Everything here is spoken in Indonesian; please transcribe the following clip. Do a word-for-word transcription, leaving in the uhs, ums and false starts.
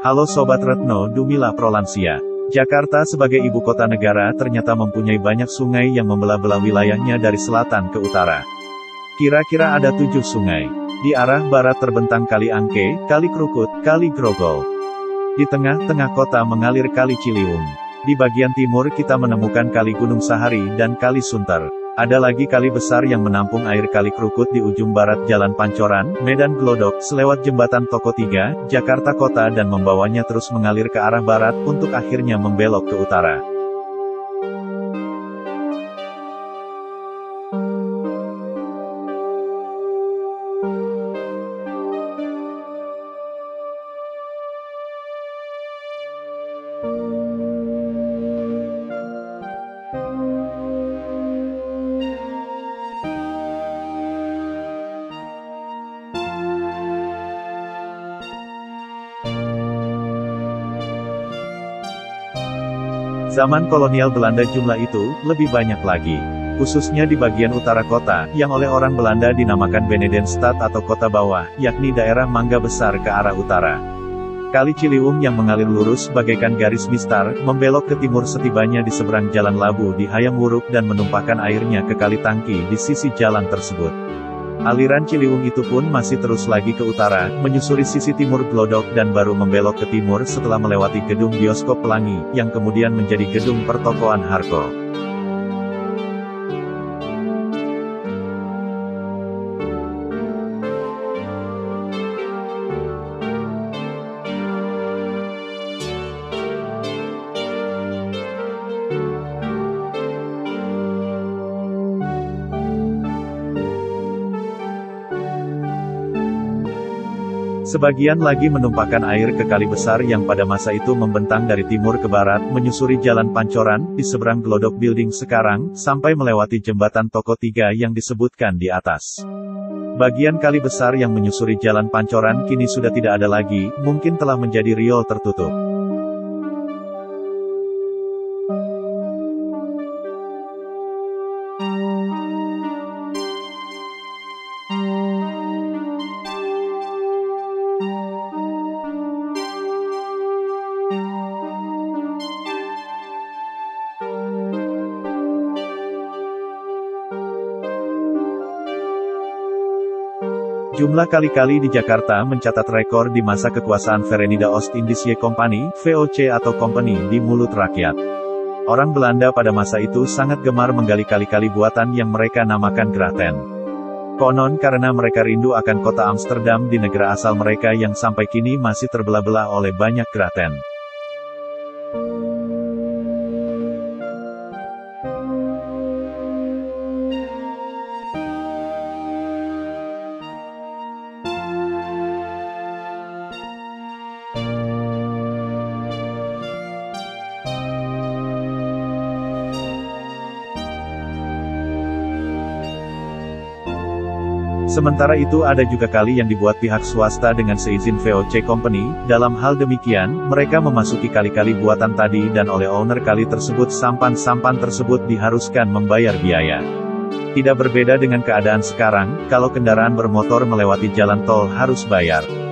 Halo Sobat Retno Dumila Prolansia. Jakarta sebagai ibu kota negara ternyata mempunyai banyak sungai yang membelah-belah wilayahnya dari selatan ke utara. Kira-kira ada tujuh sungai. Di arah barat terbentang Kali Angke, Kali Krukut, Kali Grogol. Di tengah-tengah kota mengalir Kali Ciliwung. Di bagian timur kita menemukan Kali Gunung Sahari dan Kali Sunter. Ada lagi kali besar yang menampung air Kali Krukut di ujung barat Jalan Pancoran, Medan Glodok, selewat Jembatan Toko tiga, Jakarta Kota dan membawanya terus mengalir ke arah barat, untuk akhirnya membelok ke utara. Zaman kolonial Belanda jumlah itu lebih banyak lagi. Khususnya di bagian utara kota, yang oleh orang Belanda dinamakan Benedenstad atau kota bawah, yakni daerah Mangga Besar ke arah utara. Kali Ciliwung yang mengalir lurus bagaikan garis mistar, membelok ke timur setibanya di seberang Jalan Labu di Hayam Wuruk dan menumpahkan airnya ke Kali Tangki di sisi jalan tersebut. Aliran Ciliwung itu pun masih terus lagi ke utara, menyusuri sisi timur Glodok dan baru membelok ke timur setelah melewati gedung bioskop Pelangi, yang kemudian menjadi gedung pertokoan Harko. Sebagian lagi menumpahkan air ke kali besar yang pada masa itu membentang dari timur ke barat, menyusuri Jalan Pancoran, di seberang Glodok Building sekarang, sampai melewati Jembatan Toko tiga yang disebutkan di atas. Bagian kali besar yang menyusuri Jalan Pancoran kini sudah tidak ada lagi, mungkin telah menjadi riol tertutup. Jumlah kali-kali di Jakarta mencatat rekor di masa kekuasaan Verenigde Oost-Indische Compagnie, V O C atau Company di mulut rakyat. Orang Belanda pada masa itu sangat gemar menggali kali-kali buatan yang mereka namakan graten. Konon karena mereka rindu akan kota Amsterdam di negara asal mereka yang sampai kini masih terbelah-belah oleh banyak graten. Sementara itu ada juga kali yang dibuat pihak swasta dengan seizin V O C Company. Dalam hal demikian, mereka memasuki kali-kali buatan tadi dan oleh owner kali tersebut sampan-sampan tersebut diharuskan membayar biaya. Tidak berbeda dengan keadaan sekarang, kalau kendaraan bermotor melewati jalan tol harus bayar.